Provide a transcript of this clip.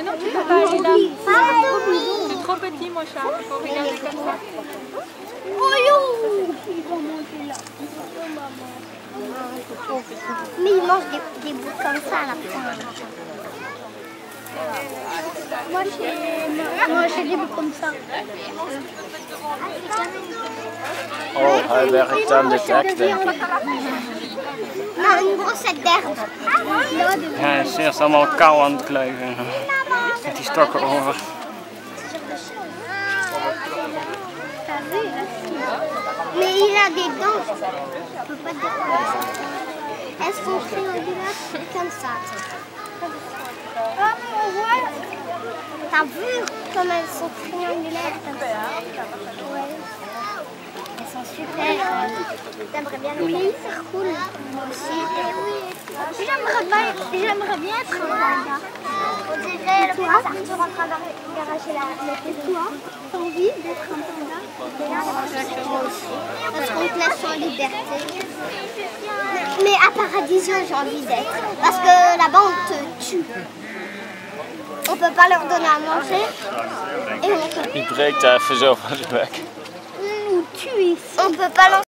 non, tu peux pas aller là. C'est trop petit, mon chat. Il faut regarder comme ça. Ils vont monter là. Mais ils mangent des bouts comme ça à la fin. Moi j'ai des bouts comme ça. Oh, hij werkt aan de dek, denk ik. Nou, een brossette d'herbe. Ja, hij is eerst allemaal kou aan het kleuven. Met die stokken over. Mais il a des dents. On peut pas dire comme ça. Elles sont triangulaires comme ça. Ah, mais on voit. T'as vu comme elles sont triangulaires comme ça? Ouais. Elles sont super. T'aimerais bien le faire? C'est cool. Moi aussi. J'aimerais bien être un manga. On dirait le prince Arthur en train d'arracher la tête. Et toi, t'as envie d'être un panda? Moi aussi. Parce qu'on te laisse en liberté. Mais à Paradisio, j'ai envie d'être. Parce que là-bas, on te tue. On peut pas leur donner à manger. Et on peut... Die breekt even zo van zijn bek. nous tue ici. On peut pas lancer.